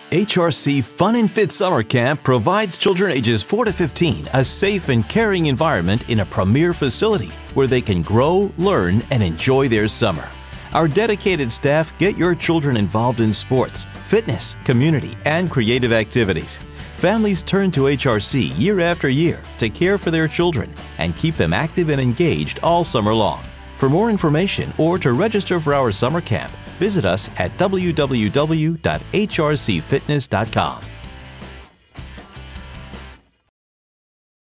HRC Fun and Fit Summer Camp provides children ages 4 to 15 a safe and caring environment in a premier facility where they can grow, learn, and enjoy their summer. Our dedicated staff get your children involved in sports, fitness, community, and creative activities. Families turn to HRC year after year to care for their children and keep them active and engaged all summer long. For more information or to register for our summer camp, visit us at www.hrcfitness.com.